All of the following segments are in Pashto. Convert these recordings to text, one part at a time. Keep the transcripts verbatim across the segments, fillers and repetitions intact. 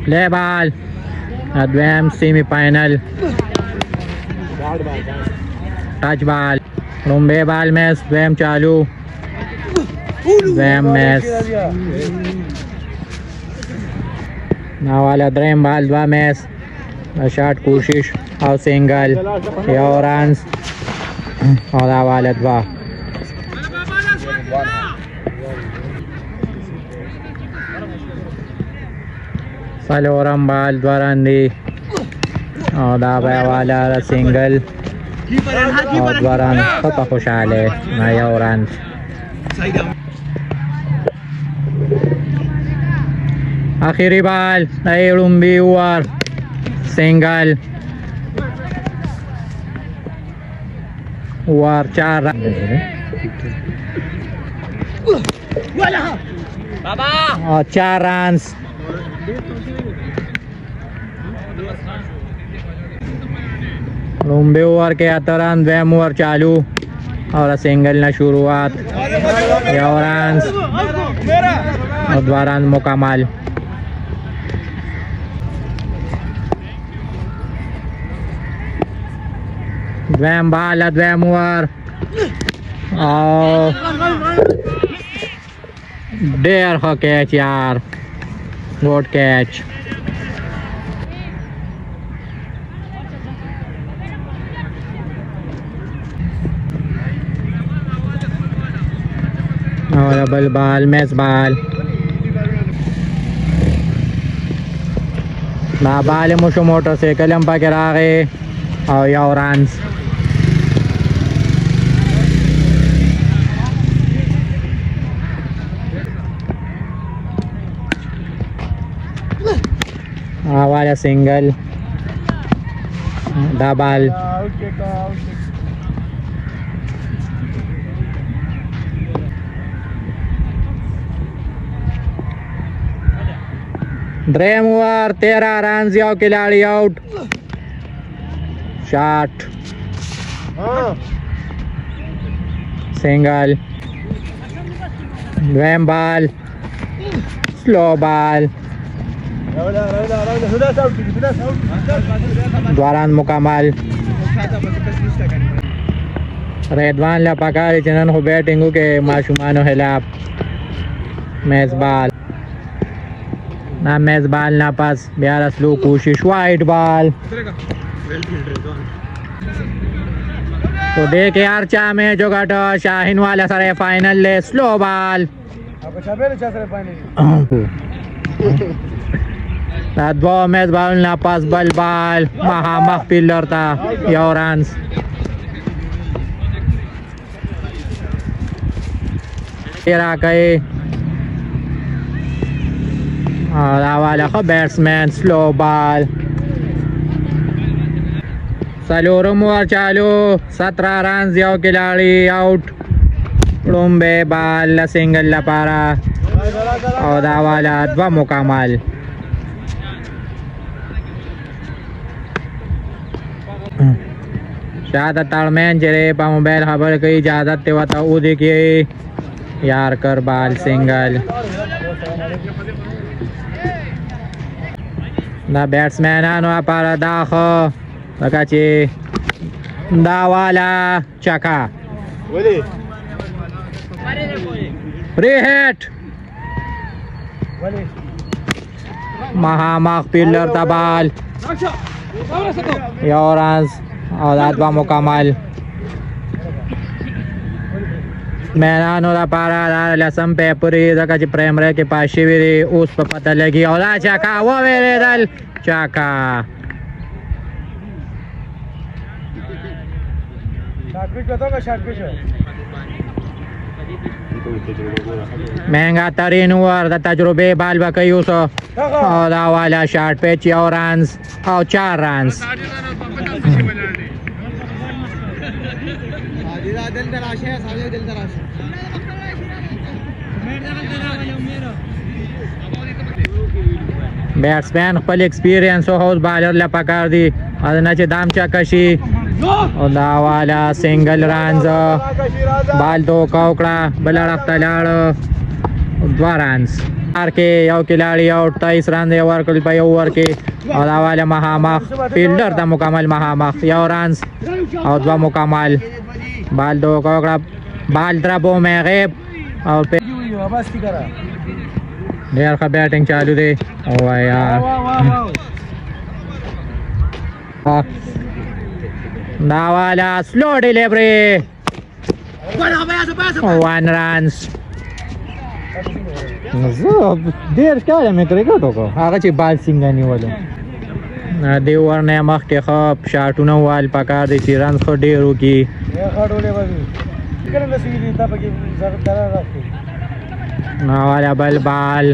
ले बाल دویم سیمی فاینل ټچ بال لومبه بال میس دویم چالو دویم میس ناواله دریم بال دوا میس شاٹ کوشش او سنگل یو رانز او ناواله دوا څلورم بال دوه راندې او دا بیا والا سنگل او دوه ران ښه په خوشحاله نه یو ران آخري بال د لومبي اوور سنگل اوور چار او چار رانز लंबे ओवर के अतरान वैम ओवर चालू और सिंगल न शुरुआत यौरांस और द्वारान मुकम्मल वैम बाल वैम ओवर और डेर हो कैच यार गुड कैच और डबल बाल मैच बाल ना बाल मुशो मोटरसाइकिल हम पाके रागे और यौरांस वाला सिंगल डबल ड्रेम ओवर तेरह रन यौ खिलाड़ी आउट शॉट सिंगल ड्रेम बाल स्लो बाल द्वारान मुकम्मल रेडवान ला पकारी चनन हो बैटिंग के माशुमानो खिलाफ मैच बाल ना मैच बाल ना पास ब्यारा स्लो कोशिश वाइट बाल तो देख यार चा में जो घट शाहीन वाला सरे फाइनल ले स्लो बाल दो मैच बाल ना पास बल बाल महा मख पिलर था यौरांस तेरा कहे और वाला खो बैट्समैन स्लो बाल सलोरम ओवर चालू सत्रह रन यौ खिलाड़ी आउट लुम्बे बाल सिंगल लपारा और वाला द्वा मुकम्मल शायद ताड़मैन जरे पा मोबाइल खबर की इजाजत ते वता उ देखिए यार कर बाल सिंगल ना बैट्समैन आनो पारा दाखो बकाची दावाला चका फ्री हिट महामख पिलर तबाल यौरांस और आदवा मुकम्मल मैदान पारा लसम पेपरी जगह प्राइमरी के पास शिविरी उस पर पता लगी और चाका वो मेरे दल चाका महंगा तरीन ओवर तजुर्बे बाल बकयूस और वाला शॉट पे चार रन और चार रन बैट्समैन खपल एक्सपीरियंस हाउस बॉलर ला पकार दी अदनाचे दाम चकशी और वाला सिंगल रन बाल दो कौकड़ा बलड़ अख्तलाड़ दो रन चार के यौ खिलाड़ी आउट तेईस रन दे ओवर कल पे ओवर के और वाले महामख फील्डर था मुकम्मल महामख यौ रन और दो मुकम्मल बाल दो कोकड़ा बाल तरफों में गैब और पे देर का बैटिंग चालू दे ओ यार नावाला स्लो डिलीवरी वन रन देर क्या है मैं क्रिकेट होगा आगे ची बाल सिंगानी वालों देवर ने मख के खप शाटूना वाल पका दे ची रन खो डेरों की नावाला बल बाल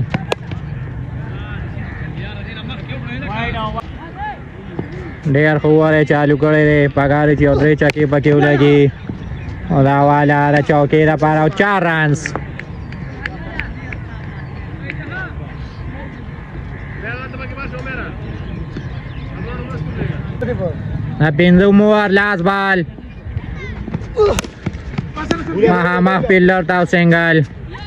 डेर खुआरे चालू करे रे पका दे ची और चकी पकी लगी और वाला चौके दा पारा चार run Pintu muar last ball Mahamah pillar tahu single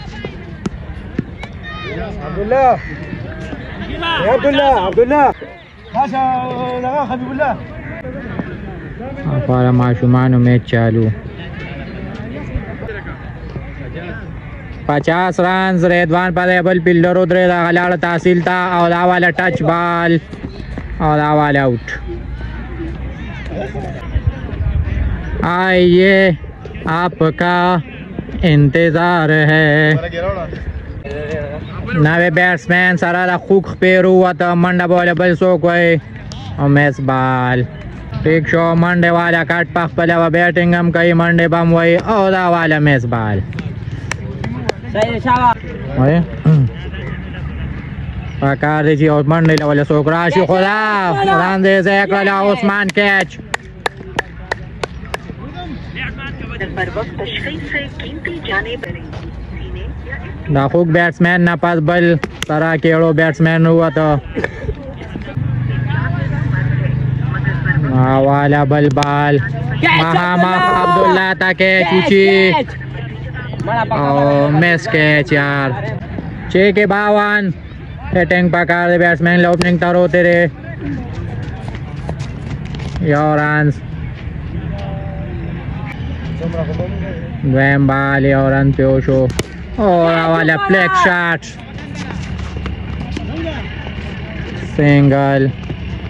Abdullah ya Abdullah Abdullah Masya Allah Habibullah para माशुमानो मैच चालू पचास रन रेदवान पर एबल पिल्लर उधरे गलाड़ तहसील था और वाला टच बॉल और वाला आउट आइए आपका इंतजार है नवे बैट्समैन सारा खुख पेरू हुआ था मंडा बॉल बल सो कोई और मैच बॉल ठीक शो मंडे वाला कट पख पले बैटिंग हम कई मंडे बम वही और वाला मैच बॉल पका दीजिए और मंडे वाले सोकराशी खुदा रांदे से कला उस्मान कैच दाखुक बैट्समैन ना पास बल सारा केड़ो बैट्समैन हुआ तो वाला बल बाल महामख अब्दुल्ला ताके चूची और मिस कैच यार छह के बावन हिटिंग पका दे बैट्समैन ओपनिंग तारो तेरे योर रन द्वैम बाल योर रन प्योशो और वाला flick shot single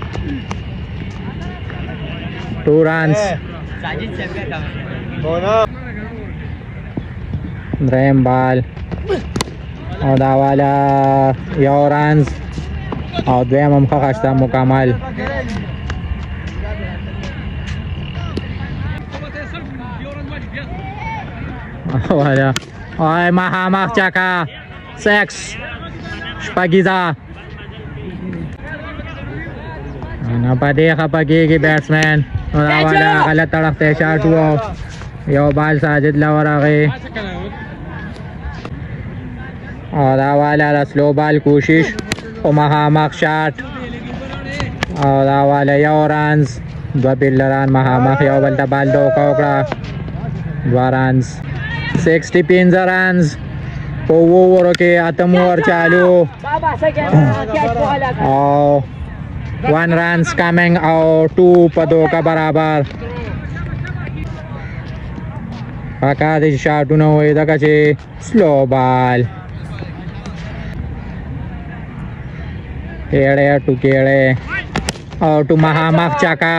two runs द्वैम बाल और वाला योर रन्स और द्वैम हम खस्ता मुकम्मल वाला और महामख चका सेक्स पगीजा ना देखा पगी की बैट्समैन और वाला गलत तड़कते शॉट हुआ यो बाल साजिद लवरा गए और वाला स्लो बॉल कोशिश और महामख शॉट और वाला यो रन्स दो पिल्लरान महामख यो बलता बाल दो कोकड़ा दो रन्स सिक्सटी पिंजा रन्स ओवर के आतम ओवर चालू और वन रन्स कमिंग और टू पदों का बराबर पका दी शॉट न हुए तक स्लो बॉल केड़े टू केड़े और टू महामख चका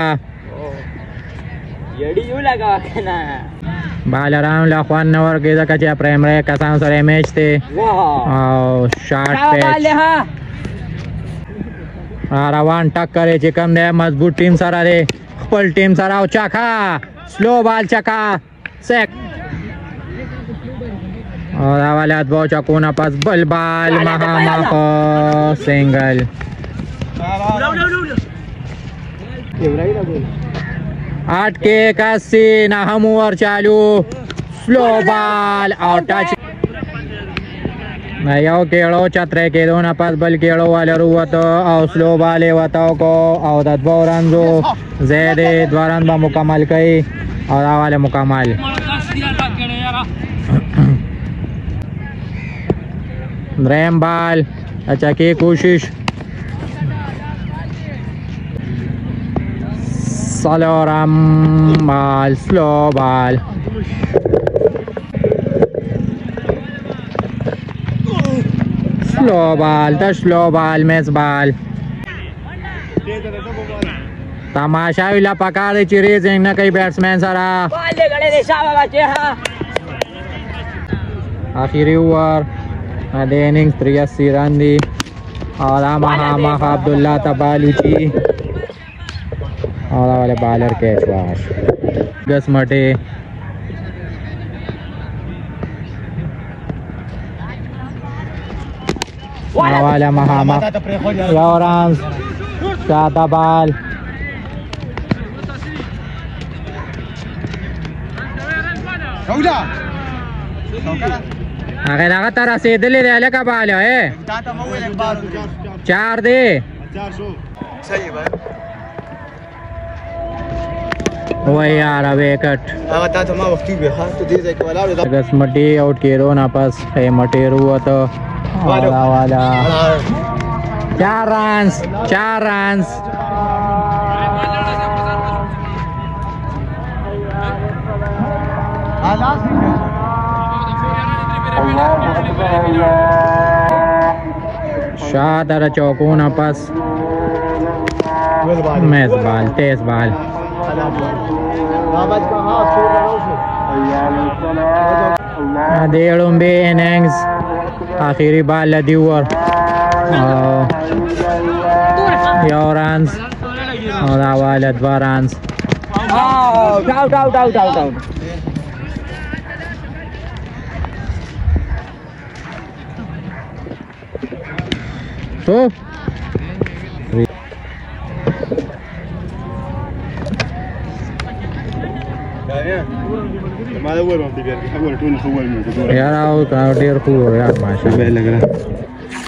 बालराम लखवान नवर के तक प्रेम रे कसां सरे मैच थे और शॉट पे रवान टक्कर चिकम दे मजबूत टीम सारा रे फुल टीम सारा चका स्लो बॉल चका सेक और वाला दो चको ना पास बल बाल महामख सिंगल आठ के इक्यासी ना हम ओवर चालू स्लो बॉल और टच यो केड़ो चतरे के दो ना पास बल केड़ो वाले रुआ तो और स्लो बॉल वताओ को और दो रन जो ज़ेदे दो रन बा मुकम्मल कई और वाले मुकम्मल دریم بال اچکی کوشش سلورم بال سلو بال سلو بال د سلو بال میز بال تماشا ویلا پکار دی چې ریزنګ نه کوي بیټسمن سره آخري اوور د اننګز تریاسي رن دي او دا مخامخ عبدالله ته بال وچي او دا ولې بالر کیچ واش ګس مټې والا مخامخ یو رنز شاته بال هغه دغه ته رسېدلی دی هلکه بال چار دی وای یاره ویکټ ګس مټې آوټ کېدو نه پس مټې ووته والا والا چار رنز چار رنز شادر چوکونه پس میز بال تیز بال د لومبي اننګز آخري بال لدی ور یو رنز او دا والا دوه رنز آوټ آوټ آوټ آوټ آوټ تو یار او ډیر خو یار ماشاءالله